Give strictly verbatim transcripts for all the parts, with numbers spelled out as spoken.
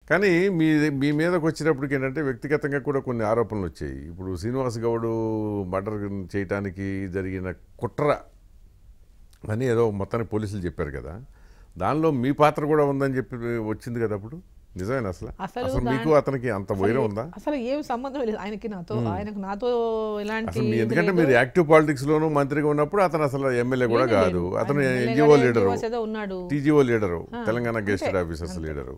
కానీ మీ మీ మీదకి వచ్చినప్పటికి ఏంటంటే వ్యక్తిగతంగా కూడా కొన్ని ఆరోపణలు వచ్చాయి. ఇప్పుడు శ్రీనివాస్ గౌడ్ మర్డర్ చేయడానికి జరిగిన కుట్ర అని ఏదో మొత్తానికి పోలీసులు చెప్పారు కదా, దానిలో మీ పాత్ర కూడా ఉందని చెప్పి వచ్చింది కదా, అప్పుడు నిజమేనా? అసలు అసలు మీకు అతనికి అంత వైరం ఉందా? అసలు ఏం సంబంధం లేదు ఆయనకి నాతో, ఆయనకు నాతో ఎలాంటి. ఎందుకంటే మీరు యాక్టివ్ పాలిటిక్స్ లోను మంత్రిగా ఉన్నప్పుడు అతను అసలు ఎమ్మెల్యే కూడా కాదు, అతను NGO leader, TGO leader, Telangana gazetted officers leader.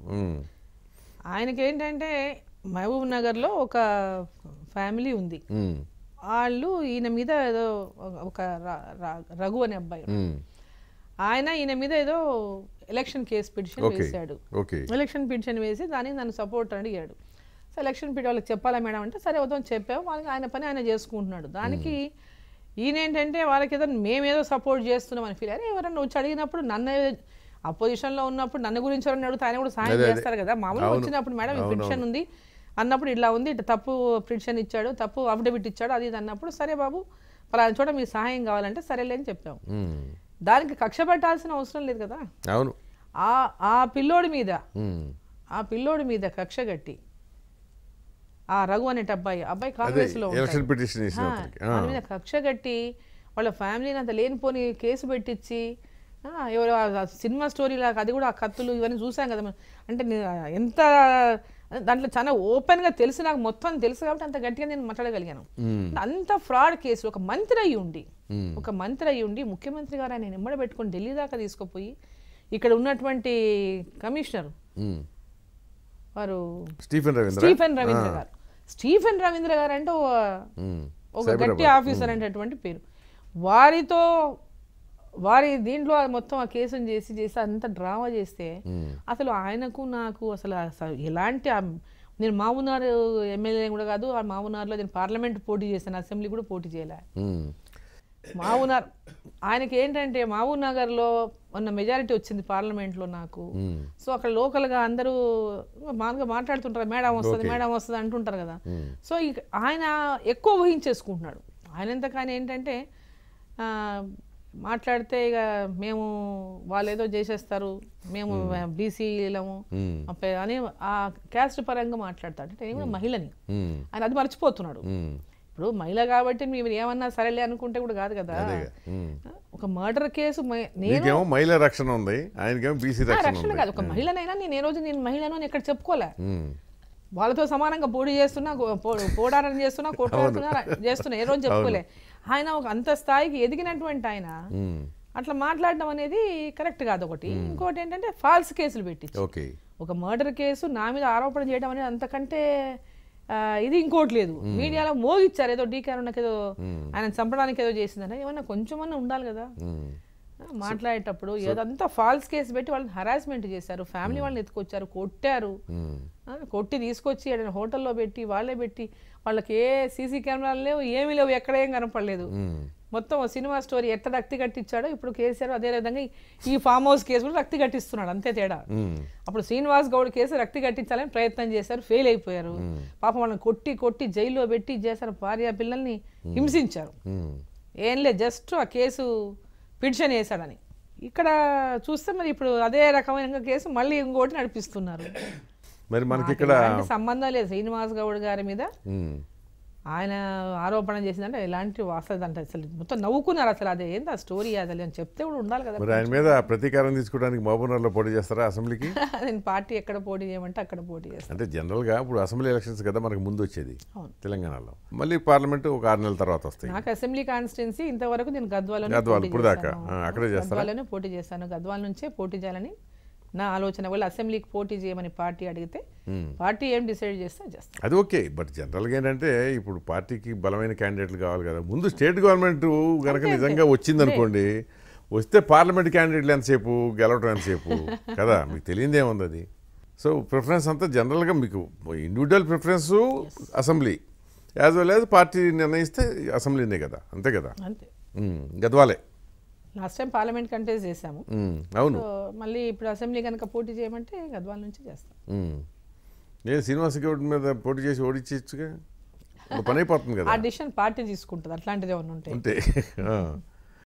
ఆయనకి ఏంటంటే మహబూబ్ నగర్ లో ఒక ఫ్యామిలీ ఉంది, వాళ్ళు ఈయన మీద ఏదో ఒక రఘు అనే అబ్బాయి, ఆయన ఈయన మీద ఏదో ఎలక్షన్ కేసు పిటిషన్ వేసాడు. ఎలక్షన్ పిటిషన్ వేసి దానికి నన్ను సపోర్ట్ అడిగాడు. సో ఎలక్షన్ పిటి వాళ్ళకి చెప్పాలా మేడం అంటే సరే అవుతాం చెప్పాము, వాళ్ళకి ఆయన పని ఆయన చేసుకుంటున్నాడు. దానికి ఈయన ఏంటంటే వాళ్ళకి ఏదో మేమేదో సపోర్ట్ చేస్తున్నాం అని ఫీల్ అయ్యారు. ఎవరన్నా వచ్చి అడిగినప్పుడు నన్ను అపోజిషన్లో ఉన్నప్పుడు నన్ను గురించి ఎవరన్నా అడిగితే ఆయన కూడా సాయం చేస్తారు కదా. మామూలుగా వచ్చినప్పుడు మేడం ఈ పిటిషన్ ఉంది అన్నప్పుడు ఇట్లా ఉంది, ఇట్లా తప్పు పిటిషన్ ఇచ్చాడు, తప్పు అఫిడవిట్ ఇచ్చాడు, అది ఇది అన్నప్పుడు సరే బాబు పలానా చోట మీకు సహాయం కావాలంటే సరేలే అని చెప్పాము. దానికి కక్ష పెట్టాల్సిన అవసరం లేదు కదా. అవును, ఆ ఆ పిల్లోడి మీద ఆ పిల్లోడి మీద కక్ష కట్టి ఆ రఘు అనేట అబ్బాయి అబ్బాయి కాంగ్రెస్ లో వాళ్ళ మీద కక్ష కట్టి వాళ్ళ ఫ్యామిలీని అంత లేనిపోని కేసు పెట్టించి ఎవరు సినిమా స్టోరీ లాగా అది కూడా ఆ కత్తులు ఇవన్నీ చూసాం కదా. అంటే ఎంత దాంట్లో చాలా ఓపెన్ గా తెలుసు, నాకు మొత్తం తెలుసు కాబట్టి అంత గట్టిగా నేను మాట్లాడగలిగాను. అంత ఫ్రాడ్ కేసులు ఒక మంత్రి అయ్యి ఉండి ఒక మంత్రి అయ్యి ఉండి ముఖ్యమంత్రి గారు ఆయన నిమ్మడ పెట్టుకుని ఢిల్లీ దాకా తీసుకుపోయి ఇక్కడ ఉన్నటువంటి కమిషనర్ వారు స్టీఫెన్ రవీంద్ర గారు స్టీఫెన్ రవీంద్ర గారు అంటే ఒక గట్టి ఆఫీసర్ అనేటటువంటి పేరు, వారితో వారి దీంట్లో మొత్తం ఆ కేసును చేసి చేసి అంత డ్రామా చేస్తే అసలు ఆయనకు నాకు అసలు ఎలాంటి, నేను మామూనార్ ఎమ్మెల్యే కూడా కాదు, ఆ మామూనార్లో నేను పార్లమెంట్ పోటీ చేశాను, అసెంబ్లీ కూడా పోటీ చేయలే. మామూనార్ ఆయనకి ఏంటంటే మహబూబ్ నగర్లో ఉన్న మెజారిటీ వచ్చింది పార్లమెంట్లో నాకు. సో అక్కడ లోకల్గా అందరూ మామూలుగా మాట్లాడుతుంటారు, మేడం వస్తుంది మేడం వస్తుంది అంటుంటారు కదా. సో ఆయన ఎక్కువ ఊహించేసుకుంటున్నాడు. ఆయన ఎంతకాని ఏంటంటే మాట్లాడితే ఇక మేము వాళ్ళు ఏదో చేసేస్తారు, మేము బీసీలము అని ఆ క్యాస్ట్ పరంగా మాట్లాడతాడు. అంటే నేను కూడా మహిళని ఆయన అది మర్చిపోతున్నాడు. ఇప్పుడు మహిళ కాబట్టి మీరు ఏమన్నా సరేలే అనుకుంటే కూడా కాదు కదా. ఒక మర్డర్ కేసు నేను మహిళా రక్షణ ఉంది, రక్షణ కాదు, ఒక మహిళనైనా నేను ఏ రోజు నేను మహిళను అని ఎక్కడ చెప్పుకోలే. వాళ్ళతో సమానంగా పోటీ చేస్తున్నా, పోరాటం చేస్తున్నా, కొట్లాడుతున్నా చేస్తున్నా, ఏ రోజు చెప్పుకోలే. ఆయన ఒక అంత స్థాయికి ఎదిగినటువంటి ఆయన అట్లా మాట్లాడడం అనేది కరెక్ట్ కాదు. ఒకటి ఇంకోటి ఏంటంటే ఫాల్స్ కేసులు పెట్టి ఒక మర్డర్ కేసు నా మీద ఆరోపణ చేయడం అనేది అంతకంటే ఇది ఇంకోటి లేదు. మీడియాలో మోగిచ్చారు ఏదో డీకే అరుణకి ఏదో ఆయన చంపడానికి ఏదో చేసిందని, ఏమన్నా కొంచెమన్నా ఉండాలి కదా మాట్లాడేటప్పుడు. ఏదంతా ఫాల్స్ కేసు పెట్టి వాళ్ళని హరాస్మెంట్ చేశారు, ఫ్యామిలీ వాళ్ళని ఎత్తుకొచ్చారు, కొట్టారు, కొట్టి తీసుకొచ్చి హోటల్లో పెట్టి వాళ్ళే పెట్టి వాళ్ళకి ఏ సీసీ కెమెరాలు లేవు, ఏమీ లేవు, ఎక్కడ ఏం కనపడలేదు. మొత్తం సినిమా స్టోరీ ఎట్ట రక్తి కట్టించాడో ఇప్పుడు కేసీఆర్ అదే విధంగా ఈ ఫామ్ హౌస్ కేసు కూడా రక్తి కట్టిస్తున్నాడు, అంతే తేడా. అప్పుడు శ్రీనివాస్ గౌడ్ కేసు రక్తి కట్టించాలని ప్రయత్నం చేశారు, ఫెయిల్ అయిపోయారు. పాపం వాళ్ళని కొట్టి కొట్టి జైల్లో పెట్టి చేశారు, భార్య పిల్లల్ని హింసించారు. ఏం లేదు, జస్ట్ ఆ కేసు పిటిషన్ వేశాడని. ఇక్కడ చూస్తే మరి ఇప్పుడు అదే రకమైన కేసు మళ్ళీ ఇంకోటి నడిపిస్తున్నారు. మరి మనకి ఇక్కడ సంబంధం లేదు శ్రీనివాస్ గౌడ్ గారి మీద ఆయన ఆరోపణ చేసిందంటే ఎలాంటి వాస్తవం అంటే అసలు మొత్తం నవ్వుకున్నారు. అసలు అదే ఏంటి ఆ స్టోరీ అసలు అని చెప్తే కూడా ఉండాలి కదా. ఆయన మీద ప్రతీకారం తీసుకోవడానికి మహబూబ్నగర్లో పోటీ చేస్తారా అసెంబ్లీకి? నేను పార్టీ ఎక్కడ పోటీ చేయమంటే అక్కడ పోటీ చేస్తాను. అంటే జనరల్గా ఇప్పుడు అసెంబ్లీ ఎలక్షన్స్ కదా మనకు ముందు వచ్చేది తెలంగాణలో, మళ్ళీ పార్లమెంట్ ఒక ఆరు నెలల తర్వాత వస్తాయి. నాకు అసెంబ్లీ కాన్స్టిట్యున్సీ ఇంతవరకు నేను గద్వాలని గద్వాలనే పోటీ చేస్తాను. గద్వాల నుంచే పోటీ చేయాలని నా ఆలోచన. వాళ్ళు అసెంబ్లీకి పోటీ చేయమని పార్టీ అడిగితే పార్టీ ఏం డిసైడ్ చేస్తే చేస్తాను, అది ఓకే. బట్ జనరల్గా ఏంటంటే ఇప్పుడు పార్టీకి బలమైన క్యాండిడేట్లు కావాలి కదా. ముందు స్టేట్ గవర్నమెంట్ కనుక నిజంగా వచ్చింది అనుకోండి, వస్తే పార్లమెంట్ క్యాండిడేట్లు ఎంతసేపు గెలవటం ఎంతసేపు కదా, మీకు తెలియదేముంది అది. సో ప్రిఫరెన్స్ అంతా జనరల్గా మీకు individual preference assembly as well as party నిర్ణయిస్తే అసెంబ్లీనే కదా, అంతే కదా. గద్వాలే లాస్ట్ టైం పార్లమెంట్ కంటెస్ట్ చేసాము. అవును, మళ్ళీ ఇప్పుడు అసెంబ్లీ కనుక పోటీ చేయమంటే గద్వాల నుంచి చేస్తాం. నేను శ్రీనివాస్ గౌడ్ మీద పోటీ చేసి ఓడించచ్చుగా, పని అయిపోతుంది కదా. ఆ డిసిషన్ పార్టీ తీసుకుంటుంది, అట్లాంటిది ఏమన్నా ఉంటే.